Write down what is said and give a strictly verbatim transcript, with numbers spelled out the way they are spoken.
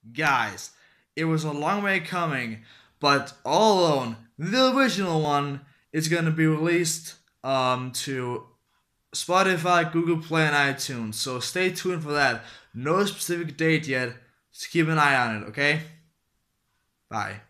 Guys, it was a long way coming, but All Alone, the original one, is gonna be released um to Spotify, Google Play, and iTunes. So stay tuned for that. No specific date yet. Just keep an eye on it, okay? Bye.